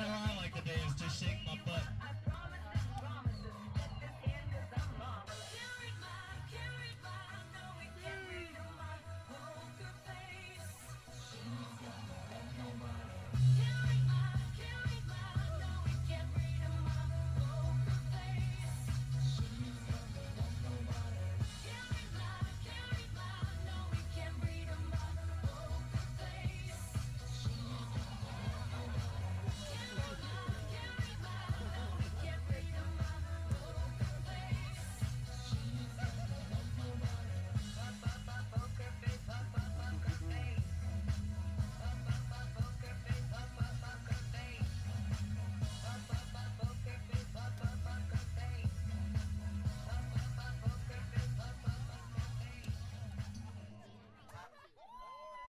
know what I like to do is just shake my